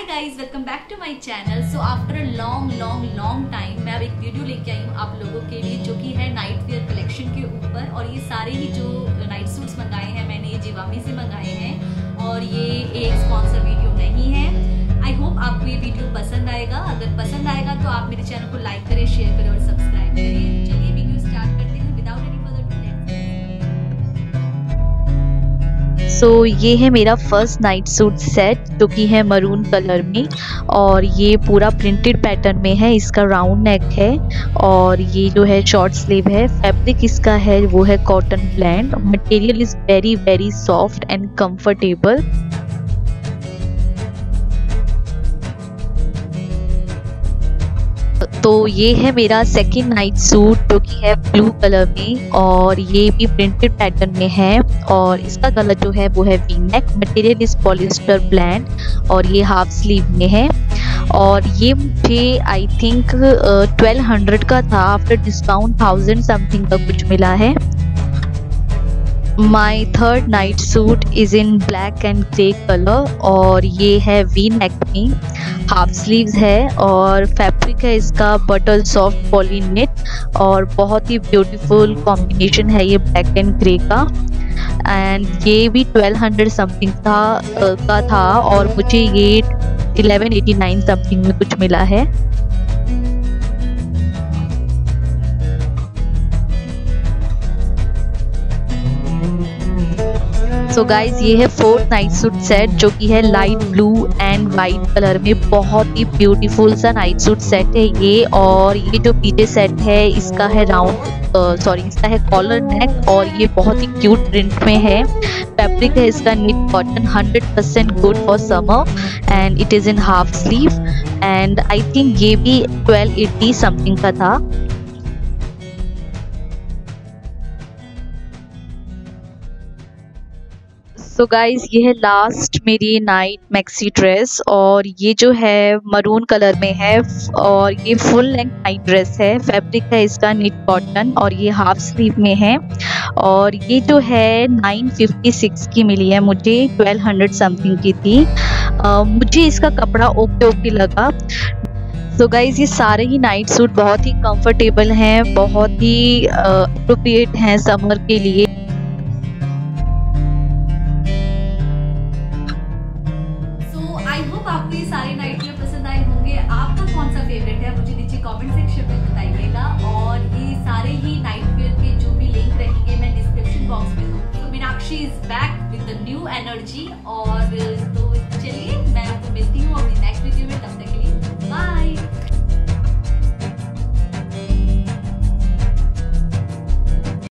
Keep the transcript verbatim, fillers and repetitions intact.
Guys, welcome back to my channel. So after a long long long time मैं अब एक video लेके आई हूँ आप लोगों के लिए, जो कि है नाइट वेयर कलेक्शन के ऊपर। और ये सारे ही जो नाइट सूट्स मंगाए हैं मैंने ये जिवामी से मंगाए हैं और ये एक स्पॉन्सर वीडियो नहीं है। आई होप आपको ये वीडियो पसंद आएगा। अगर पसंद आएगा तो आप मेरे चैनल को लाइक करें, शेयर करें और सब्सक्राइब करें। चलिए वीडियो स्टार्ट करते हैं without any further do. So so, ये है मेरा फर्स्ट नाइट सूट सेट जो कि है मरून कलर में और ये पूरा प्रिंटेड पैटर्न में है। इसका राउंड नेक है और ये जो है शॉर्ट स्लीव है। फैब्रिक इसका है वो है cotton blend. Material is very very soft and comfortable. तो ये है मेरा सेकंड नाइट सूट जो कि है ब्लू कलर में और ये भी प्रिंटेड पैटर्न में है और इसका कलर जो है वो है V neck. Material is polyester blend और ये हाफ स्लीव में है और ये मुझे आई थिंक ट्वेल्व हंड्रेड का था। आफ्टर डिस्काउंट थाउजेंड समथिंग का कुछ मिला है। My third night suit is in black and grey colour और ये है वी नेक में, हाफ स्लीव्स है और फैब्रिक है इसका बटर सॉफ्ट पॉलीनेट और बहुत ही ब्यूटीफुल कॉम्बिनेशन है ये ब्लैक एंड ग्रे का। एंड ये भी ट्वेल्व हंड्रेड समथिंग था का था और मुझे ये इलेवन एटी नाइन समथिंग में कुछ मिला है। सो so गाइज, ये है फोर्थ नाइट सूट सेट जो कि है light blue and white colour में। बहुत ही ब्यूटीफुल सा नाइट सूट सेट है ये। और ये जो पीछे सेट है इसका है राउंड सॉरी इसका है कॉलर नेक और ये बहुत ही क्यूट प्रिंट में है। फैब्रिक है इसका knit cotton, hundred percent good for summer and it is in half sleeve and I think ये भी ट्वेल्व एटी समथिंग का था। सो so गाइज, ये है लास्ट मेरी नाइट मैक्सी ड्रेस और ये जो है मरून कलर में है और ये फुल लेंथ नाइट ड्रेस है। फैब्रिक है इसका निट कॉटन और ये हाफ स्लीव में है और ये जो है नाइन फिफ्टी सिक्स की मिली है मुझे, ट्वेल्व हंड्रेड समथिंग की थी। uh, मुझे इसका कपड़ा ओके ओके लगा। सो so गाइज, ये सारे ही नाइट सूट बहुत ही कंफर्टेबल हैं, बहुत ही अप्रोप्रिएट uh, हैं समर के लिए। आपको ये सारे नाइट वेयर पसंद आए होंगे। आपका कौन सा फेवरेट है मुझे नीचे कमेंट सेक्शन में बताइएगा। और ये सारे ही नाइट वेयर के जो भी लिंक रहेंगे मैं डिस्क्रिप्शन बॉक्स में दूंगी। तो Meenakshi is back with the new energy. और तो चलिए मैं आपको मिलती हूँ